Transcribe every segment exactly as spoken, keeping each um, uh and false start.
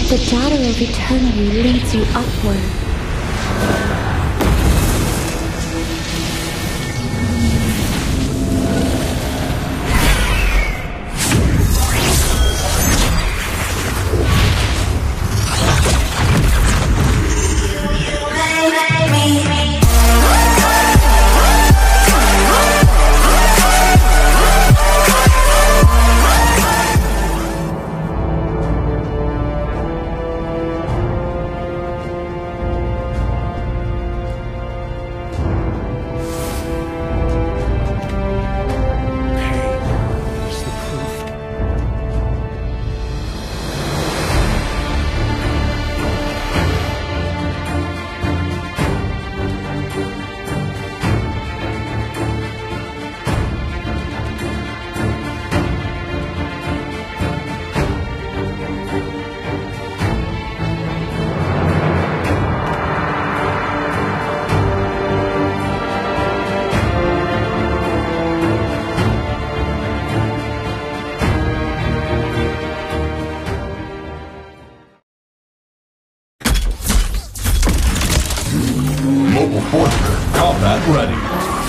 The dagger of eternity leads you upward. Mobile Forcer, combat ready.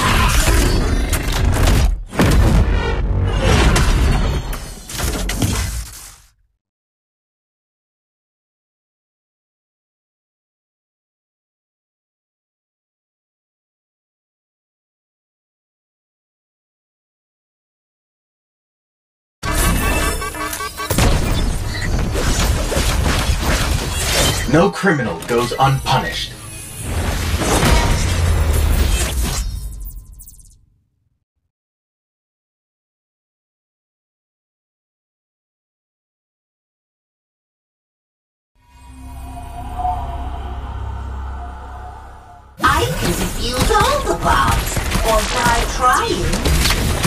No criminal goes unpunished. I can defuse all the bombs, or die trying.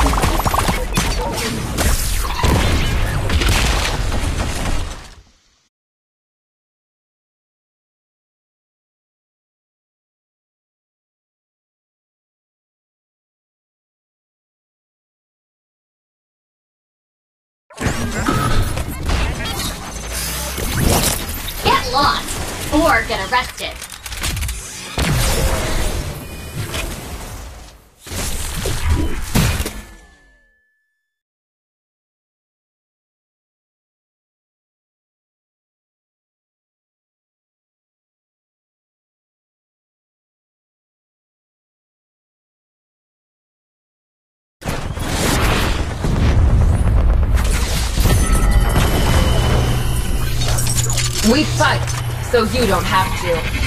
Get lost, or get arrested. We fight, so you don't have to.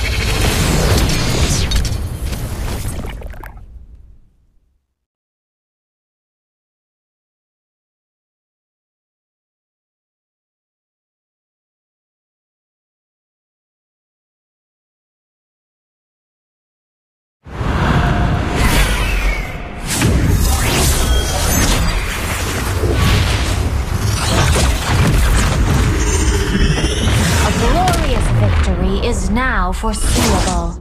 Victory is now foreseeable.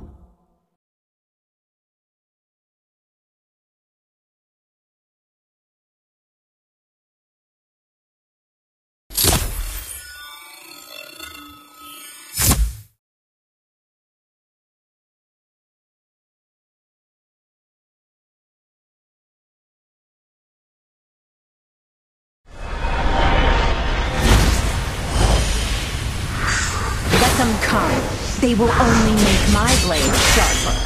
Let them come. They will only make my blade sharper.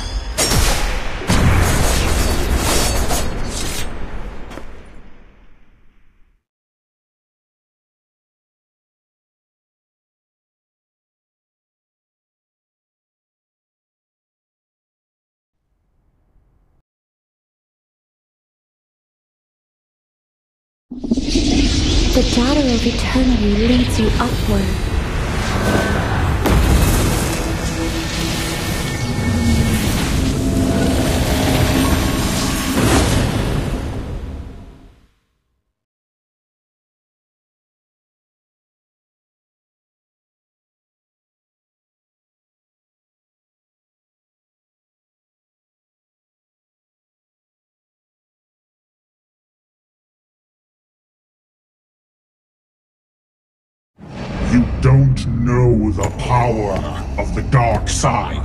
The dagger of eternity leads you upward. You don't know the power of the dark side.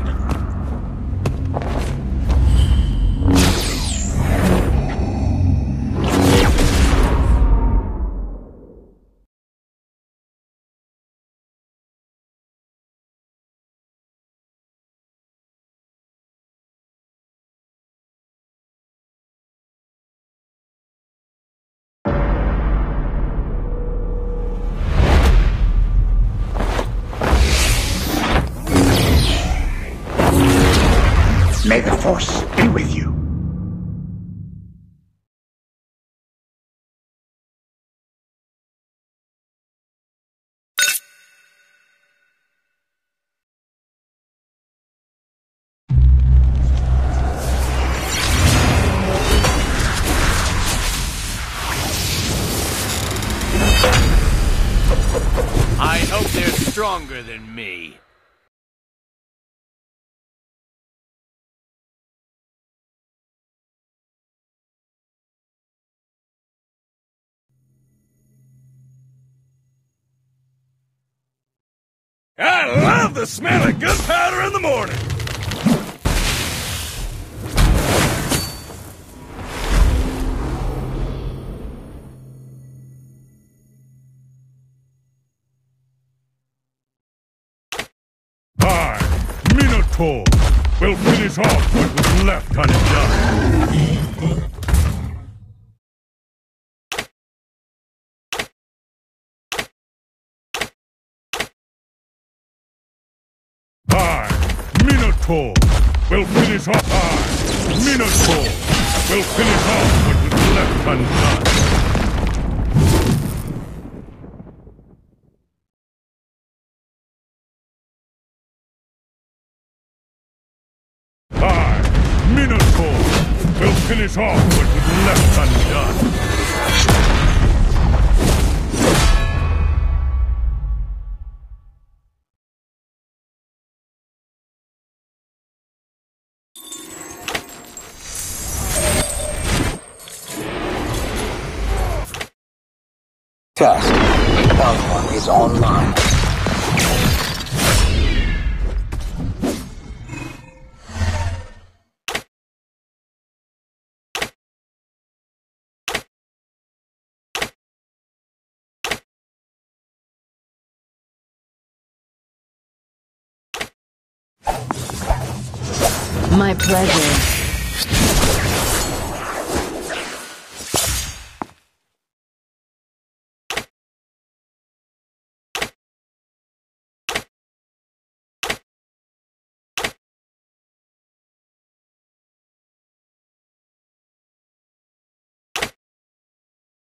May the Force be with you. I hope they're stronger than me. I love the smell of gunpowder in the morning! I, Minotaur, will finish off what was left undone. I, Minotaur, will finish off. I, Minotaur, will finish off what was left undone. I, Minotaur, will finish off what was left undone. Test. Alpha is online. My pleasure.